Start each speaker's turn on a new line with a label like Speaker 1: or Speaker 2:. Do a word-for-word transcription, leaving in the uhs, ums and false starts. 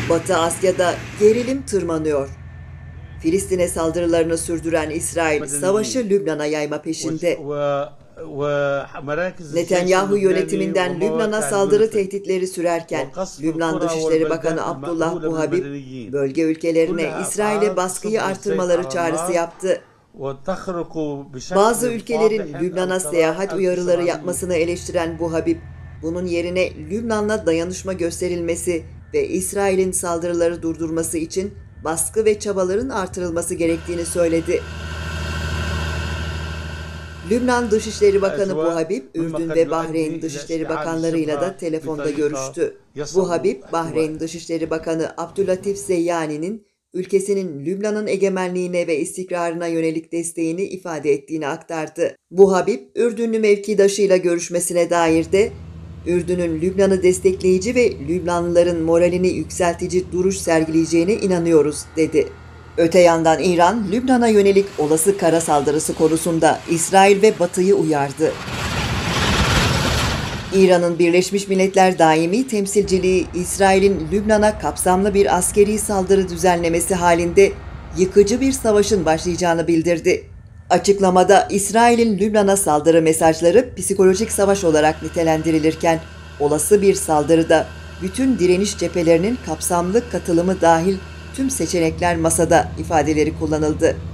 Speaker 1: Batı Asya'da gerilim tırmanıyor. Filistin'e saldırılarını sürdüren İsrail, savaşı Lübnan'a yayma peşinde. Netanyahu yönetiminden Lübnan'a saldırı tehditleri sürerken, Lübnan Dışişleri Bakanı Abdullah Muhabib, bölge ülkelerine İsrail'e baskıyı artırmaları çağrısı yaptı. Bazı ülkelerin Lübnan'a seyahat uyarıları yapmasını eleştiren Muhabib, bunun yerine Lübnan'la dayanışma gösterilmesi ve İsrail'in saldırıları durdurması için baskı ve çabaların artırılması gerektiğini söyledi. Lübnan Dışişleri Bakanı Muhabib, Ürdün ve Bahreyn Dışişleri Bakanlarıyla da telefonda görüştü. Muhabib, Bahreyn Dışişleri Bakanı Abdülatif Zeyyani'nin ülkesinin Lübnan'ın egemenliğine ve istikrarına yönelik desteğini ifade ettiğini aktardı. Muhabib, Ürdünlü mevkidaşıyla görüşmesine dair de Ürdün'ün Lübnan'ı destekleyici ve Lübnanlıların moralini yükseltici duruş sergileyeceğine inanıyoruz, dedi. Öte yandan İran, Lübnan'a yönelik olası kara saldırısı konusunda İsrail ve Batı'yı uyardı. İran'ın Birleşmiş Milletler Daimi Temsilciliği, İsrail'in Lübnan'a kapsamlı bir askeri saldırı düzenlemesi halinde yıkıcı bir savaşın başlayacağını bildirdi. Açıklamada İsrail'in Lübnan'a saldırı mesajları psikolojik savaş olarak nitelendirilirken, olası bir saldırıda bütün direniş cephelerinin kapsamlı katılımı dahil tüm seçenekler masada ifadeleri kullanıldı.